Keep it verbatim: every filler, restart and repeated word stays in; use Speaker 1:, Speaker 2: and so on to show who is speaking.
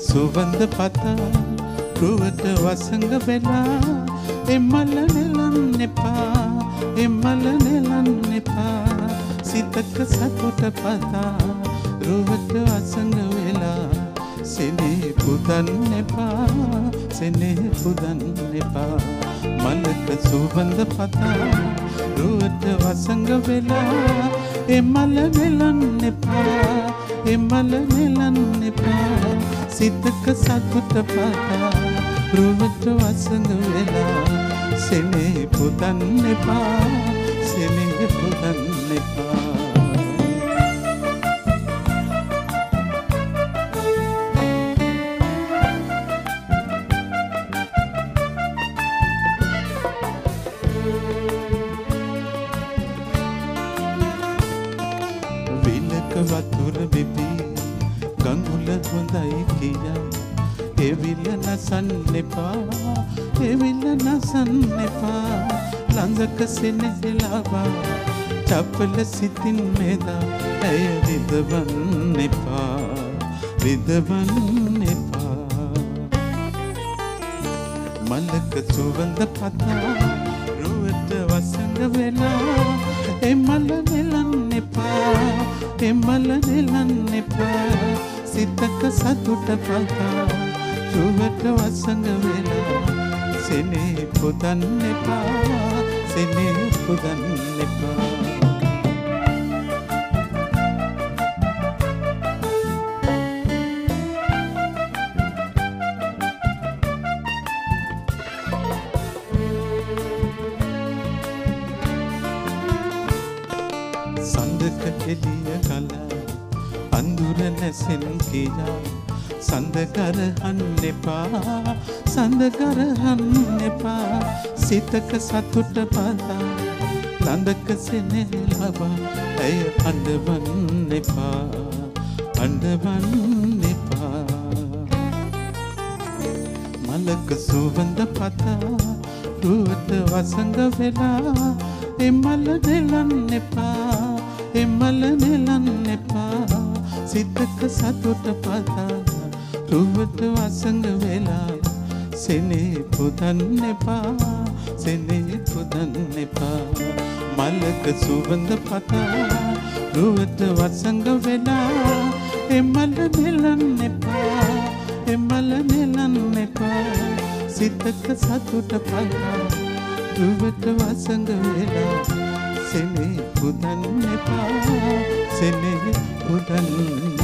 Speaker 1: සුවඳ පතා රුවට වසඟ වෙලා එමල නෙලන්න එපා එමල නෙලන්න එපා සිතක සතුට පතා රුවට වසඟ වෙලා සෙනෙහ පුදන්න එපා සෙනෙහ පුදන්න එපා මලක සුවඳ පතා රුවට වසඟ වෙලා එමල නෙලන්න එපා එමල නෙලන්න එපා සිතක සතුට පතා රුවට වසඟ වෙලා සෙනෙහ පුදන්න එපා සෙනෙහ පුදන්න එපා වතුර බිබි ගඟුල හොඳයි කියා එවිල නසන්න එපා එවිල නසන්න එපා ළඟක සෙනෙහලවා චපල සිතින් මෙදා ඇය රිදවන්න එපා රිදවන්න එපා මලක සුවඳ පතා රුවට වසඟ වෙලා එමල නෙලන්න එපා එමල නෙලන්න එපා සිතක සතුට පතා රුවට වසඟ වෙලා සෙනෙහ පුදන්න එපා සෙනෙහ පුදන්න එපා සඳක එළිය කලා අඳුර නැසෙන් කියා සඳ කරහන්න එපා සඳ කරහන්න එපා සිතක සතුට පතා ළඟක සෙනෙහලවා ඇය අඬවන්න එපා අඬවන්න එපා මලක සුවඳ පතා රුවට වසඟ වෙලා එමල නෙලන්න එපා එමල නෙලන්න එපා සිතක සතුට පතා රුවට වසඟ වෙලා සෙනෙහ පුදන්න එපා සෙනෙහ පුදන්න එපා මලක සුවඳ පතා රුවට වසඟ වෙලා එමල නෙලන්න එපා එමල නෙලන්න එපා සිතක සතුට පතා රුවට වසඟ වෙලා සෙනෙහ පුදන්න එපා සෙනෙහ පුදන්න